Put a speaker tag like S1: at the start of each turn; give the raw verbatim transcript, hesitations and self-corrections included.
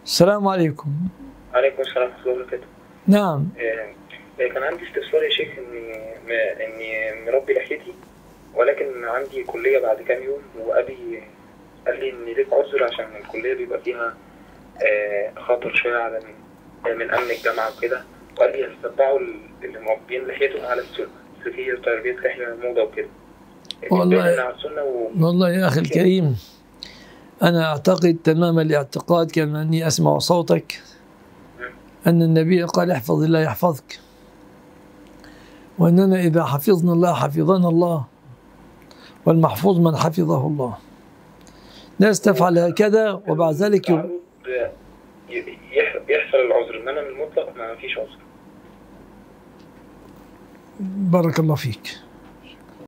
S1: السلام عليكم.
S2: عليكم السلام ورحمة الله وبركاته.
S1: نعم.
S2: آه، آه، كان عندي استفسار يا شيخ، إني ما- إني مربي لحيتي، ولكن عندي كلية بعد كام يوم، وأبي قال لي إن ليك عذر عشان الكلية بيبقى فيها آه، خطر شوية على من من أمن الجامعة وكده، وقال لي يتبعوا اللي مربين لحيتهم على السنة، بس في تربية لحية موضة وكده.
S1: والله
S2: على السنة و...
S1: والله يا أخي الكريم، أنا أعتقد تمام الاعتقاد كما أني أسمع صوتك أن النبي قال احفظ الله يحفظك، وأننا إذا حفظنا الله حفظنا الله، والمحفوظ من حفظه الله. ناس تفعل هكذا وبعد ذلك
S2: يحصل العذر، إنما من المطلق ما فيش عذر.
S1: بارك الله فيك.